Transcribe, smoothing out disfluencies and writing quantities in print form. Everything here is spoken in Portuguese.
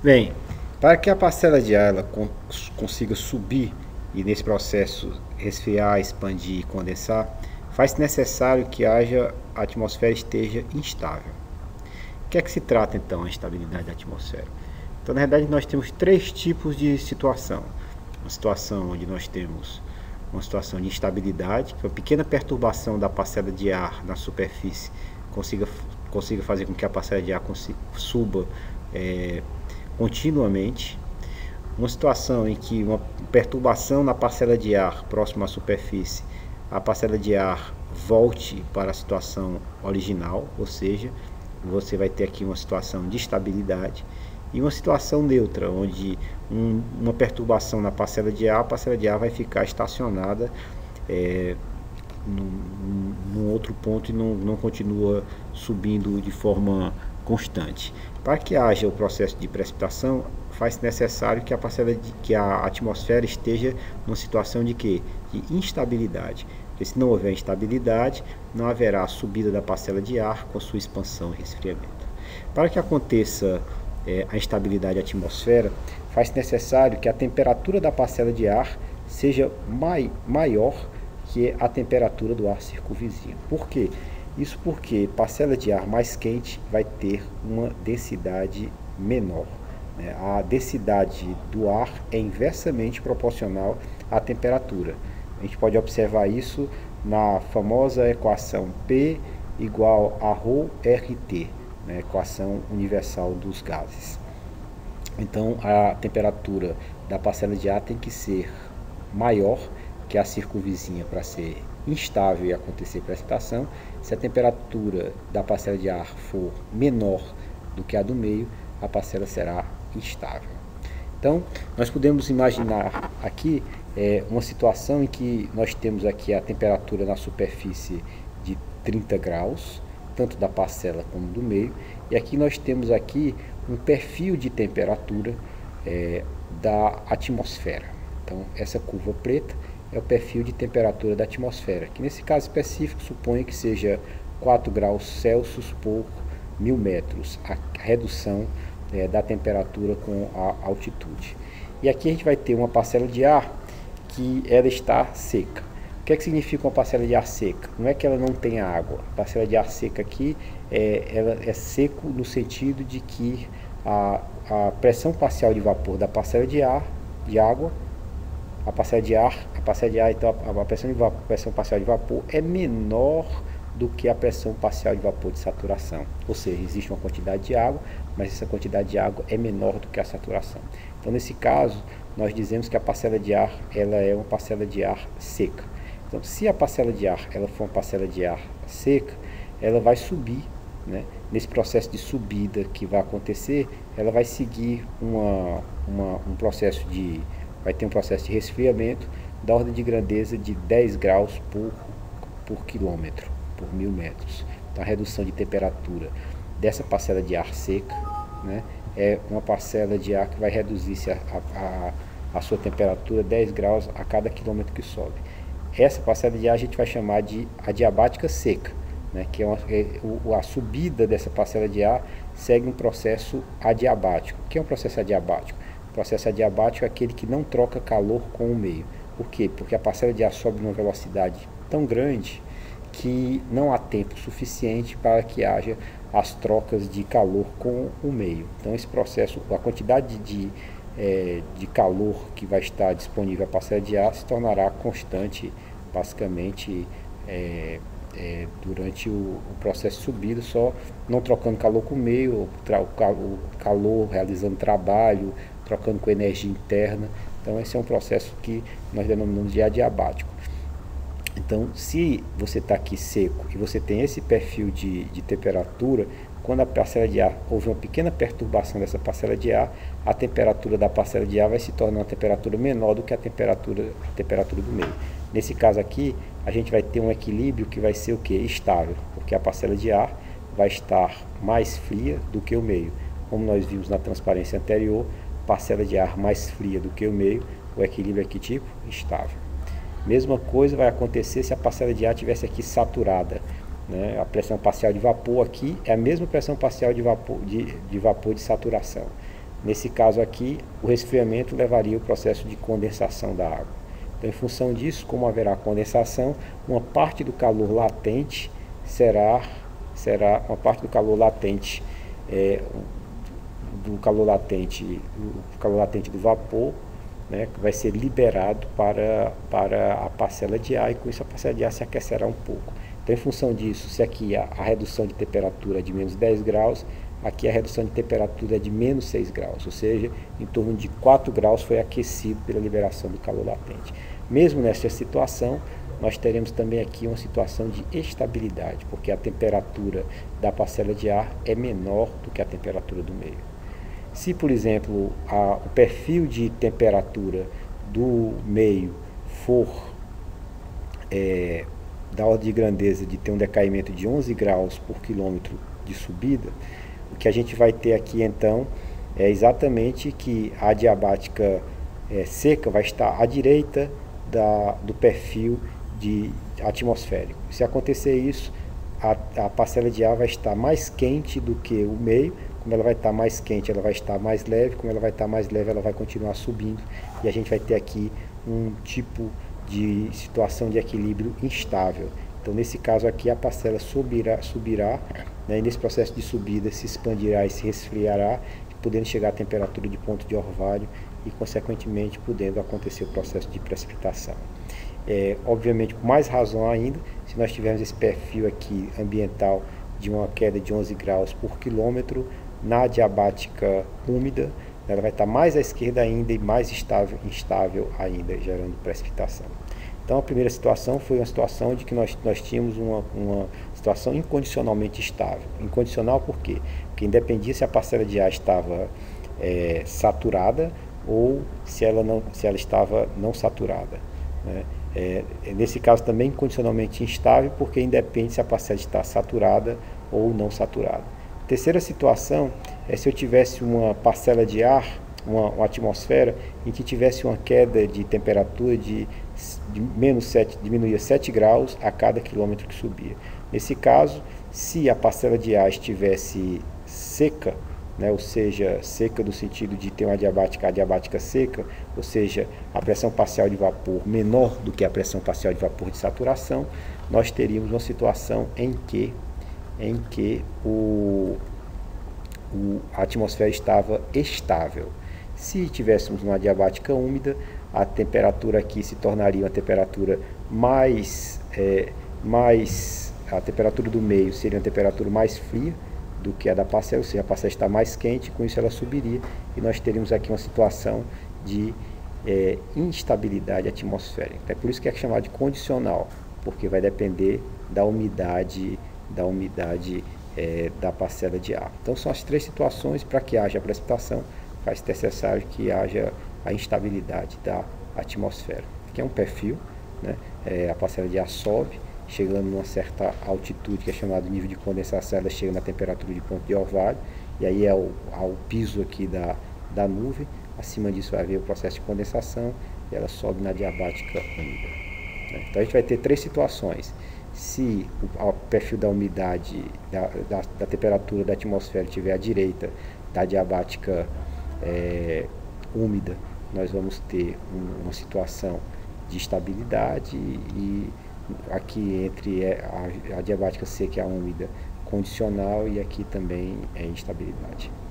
Bem, para que a parcela de ar ela consiga subir e nesse processo resfriar, expandir e condensar, faz necessário que a atmosfera esteja instável. O que é que se trata então a instabilidade da atmosfera? Então, na verdade, nós temos três tipos de situação. Uma situação onde nós temos uma situação de instabilidade, que é uma pequena perturbação da parcela de ar na superfície consiga fazer com que a parcela de ar suba continuamente. Uma situação em que uma perturbação na parcela de ar próxima à superfície, a parcela de ar volte para a situação original, ou seja, você vai ter aqui uma situação de estabilidade, e uma situação neutra, onde uma perturbação na parcela de ar, a parcela de ar vai ficar estacionada num outro ponto e não continua subindo de forma constante. Para que haja o processo de precipitação, faz necessário que a atmosfera esteja numa situação de quê? De instabilidade. Porque se não houver instabilidade, não haverá subida da parcela de ar com sua expansão e resfriamento. Para que aconteça a instabilidade da atmosfera, faz necessário que a temperatura da parcela de ar seja maior que a temperatura do ar circunvizinho. Por quê? Isso porque parcela de ar mais quente vai ter uma densidade menor. A densidade do ar é inversamente proporcional à temperatura. A gente pode observar isso na famosa equação P igual a ρRT, equação universal dos gases. Então, a temperatura da parcela de ar tem que ser maior que a circunvizinha para ser instável e acontecer precipitação. Se a temperatura da parcela de ar for menor do que a do meio, a parcela será instável. Então, nós podemos imaginar aqui uma situação em que nós temos aqui a temperatura na superfície de 30 graus, tanto da parcela como do meio, e aqui nós temos aqui um perfil de temperatura da atmosfera. Então, essa curva preta é o perfil de temperatura da atmosfera, que nesse caso específico supõe que seja 4 graus Celsius por 1000 metros, a redução da temperatura com a altitude. E aqui a gente vai ter uma parcela de ar que ela está seca. O que é que significa uma parcela de ar seca? Não é que ela não tenha água. A parcela de ar seca aqui, ela é seco no sentido de que a pressão parcial de vapor da parcela de água, a parcela de ar, então a pressão parcial de vapor é menor do que a pressão parcial de vapor de saturação. Ou seja, existe uma quantidade de água, mas essa quantidade de água é menor do que a saturação. Então, nesse caso, nós dizemos que a parcela de ar ela é uma parcela de ar seca. Então, se a parcela de ar ela for uma parcela de ar seca, ela vai subir, nesse processo de subida que vai acontecer, ela vai seguir vai ter um processo de resfriamento da ordem de grandeza de 10 graus por quilômetro, por 1000 metros. Então, a redução de temperatura dessa parcela de ar seca, é uma parcela de ar que vai reduzir a sua temperatura 10 graus a cada quilômetro que sobe. Essa parcela de ar a gente vai chamar de adiabática seca, que a subida dessa parcela de ar segue um processo adiabático. O que é um processo adiabático? O processo adiabático é aquele que não troca calor com o meio. Por quê? Porque a parcela de ar sobe numa velocidade tão grande que não há tempo suficiente para que haja as trocas de calor com o meio. Então, esse processo, a quantidade de calor que vai estar disponível à parcela de ar se tornará constante, basicamente, durante o processo de subida, só não trocando calor com o meio, o calor realizando trabalho, trocando com energia interna. Então, esse é um processo que nós denominamos de adiabático. Então, se você está aqui seco e você tem esse perfil de temperatura, quando a parcela de ar houve uma pequena perturbação dessa parcela de ar, a temperatura da parcela de ar vai se tornar uma temperatura menor do que a temperatura do meio. Nesse caso aqui, a gente vai ter um equilíbrio que vai ser o que? Estável, porque a parcela de ar vai estar mais fria do que o meio. Como nós vimos na transparência anterior, parcela de ar mais fria do que o meio, o equilíbrio é que tipo? Estável. Mesma coisa vai acontecer se a parcela de ar estivesse aqui saturada. A pressão parcial de vapor aqui é a mesma pressão parcial de vapor de saturação. Nesse caso aqui, o resfriamento levaria ao processo de condensação da água. Então, em função disso, como haverá condensação, uma parte do calor latente será uma parte do calor latente do calor latente do vapor, né, que vai ser liberado para a parcela de ar, e com isso a parcela de ar se aquecerá um pouco. Então, em função disso, se aqui a redução de temperatura é de menos 10 graus, aqui a redução de temperatura é de menos 6 graus, ou seja, em torno de 4 graus foi aquecido pela liberação do calor latente. Mesmo nessa situação, nós teremos também aqui uma situação de estabilidade, porque a temperatura da parcela de ar é menor do que a temperatura do meio. Se, por exemplo, o perfil de temperatura do meio for da ordem de grandeza de ter um decaimento de 11 graus por quilômetro de subida, o que a gente vai ter aqui então é exatamente que a adiabática seca vai estar à direita do perfil atmosférico. Se acontecer isso, a parcela de ar vai estar mais quente do que o meio. Como ela vai estar mais quente, ela vai estar mais leve. Como ela vai estar mais leve, ela vai continuar subindo. E a gente vai ter aqui um tipo de situação de equilíbrio instável. Então, nesse caso aqui, a parcela subirá, né, e nesse processo de subida se expandirá e se resfriará, podendo chegar à temperatura de ponto de orvalho e, consequentemente, podendo acontecer o processo de precipitação. Obviamente, com mais razão ainda, se nós tivermos esse perfil aqui ambiental de uma queda de 11 graus por quilômetro, na adiabática úmida, ela vai estar mais à esquerda ainda e mais instável ainda, gerando precipitação. Então, a primeira situação foi uma situação de que nós tínhamos uma situação incondicionalmente estável. Incondicional por quê? Porque independia se a parcela de ar estava saturada ou se ela estava não saturada, né? Nesse caso também incondicionalmente instável, porque independe se a parcela está saturada ou não saturada. Terceira situação é se eu tivesse uma parcela de ar, uma atmosfera, em que tivesse uma queda de temperatura de menos 7, diminuía 7 graus a cada quilômetro que subia. Nesse caso, se a parcela de ar estivesse seca, né, ou seja, seca no sentido de ter uma adiabática seca, ou seja, a pressão parcial de vapor menor do que a pressão parcial de vapor de saturação, nós teríamos uma situação em que a atmosfera estava estável. Se tivéssemos uma adiabática úmida, a temperatura aqui se tornaria uma temperatura a temperatura do meio seria uma temperatura mais fria do que a da parcela, ou seja, a parcela está mais quente, com isso ela subiria, e nós teríamos aqui uma situação de instabilidade atmosférica. É por isso que é chamado de condicional, porque vai depender da umidade da parcela de ar. Então são as três situações. Para que haja precipitação, faz necessário que haja a instabilidade da atmosfera. Aqui é um perfil, né? A parcela de ar sobe, chegando numa certa altitude, que é chamado nível de condensação, ela chega na temperatura de ponto de orvalho, e aí é o piso aqui da nuvem. Acima disso vai haver o processo de condensação, e ela sobe na adiabática úmida, né? Então a gente vai ter três situações. Se o perfil da umidade, da temperatura da atmosfera estiver à direita da adiabática úmida, nós vamos ter uma situação de estabilidade, e aqui entre a adiabática seca e a úmida condicional, e aqui também é instabilidade.